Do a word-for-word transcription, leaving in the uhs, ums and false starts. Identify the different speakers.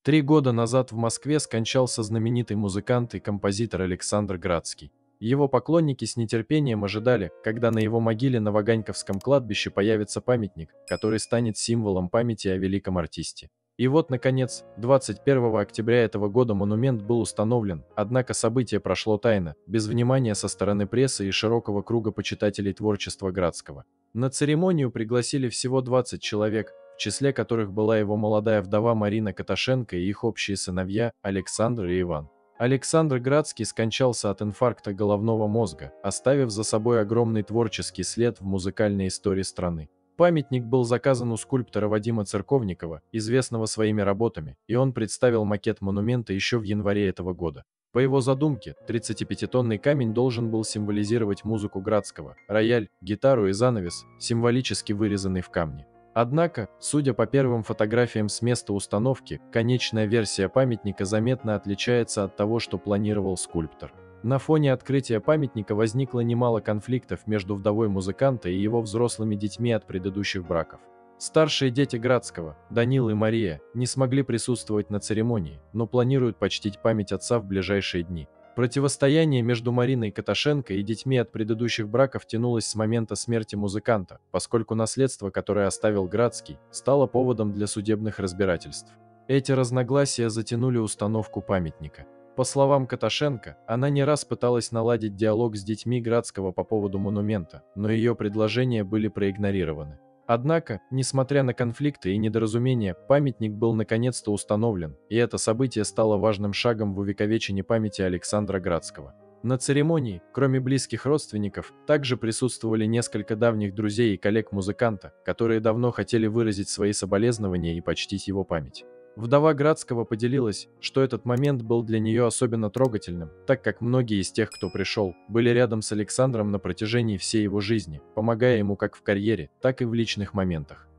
Speaker 1: Три года назад в Москве скончался знаменитый музыкант и композитор Александр Градский. Его поклонники с нетерпением ожидали, когда на его могиле на Ваганьковском кладбище появится памятник, который станет символом памяти о великом артисте. И вот, наконец, двадцать первого октября этого года монумент был установлен, однако событие прошло тайно, без внимания со стороны прессы и широкого круга почитателей творчества Градского. На церемонию пригласили всего двадцать человек, в числе которых была его молодая вдова Марина Каташенко и их общие сыновья Александр и Иван. Александр Градский скончался от инфаркта головного мозга, оставив за собой огромный творческий след в музыкальной истории страны. Памятник был заказан у скульптора Вадима Церковникова, известного своими работами, и он представил макет монумента еще в январе этого года. По его задумке, тридцатипятитонный камень должен был символизировать музыку Градского, рояль, гитару и занавес, символически вырезанный в камне. Однако, судя по первым фотографиям с места установки, конечная версия памятника заметно отличается от того, что планировал скульптор. На фоне открытия памятника возникло немало конфликтов между вдовой музыканта и его взрослыми детьми от предыдущих браков. Старшие дети Градского, Данил и Мария, не смогли присутствовать на церемонии, но планируют почтить память отца в ближайшие дни. Противостояние между Мариной Каташенко и детьми от предыдущих браков тянулось с момента смерти музыканта, поскольку наследство, которое оставил Градский, стало поводом для судебных разбирательств. Эти разногласия затянули установку памятника. По словам Каташенко, она не раз пыталась наладить диалог с детьми Градского по поводу монумента, но ее предложения были проигнорированы. Однако, несмотря на конфликты и недоразумения, памятник был наконец-то установлен, и это событие стало важным шагом в увековечении памяти Александра Градского. На церемонии, кроме близких родственников, также присутствовали несколько давних друзей и коллег музыканта, которые давно хотели выразить свои соболезнования и почтить его память. Вдова Градского поделилась, что этот момент был для нее особенно трогательным, так как многие из тех, кто пришел, были рядом с Александром на протяжении всей его жизни, помогая ему как в карьере, так и в личных моментах.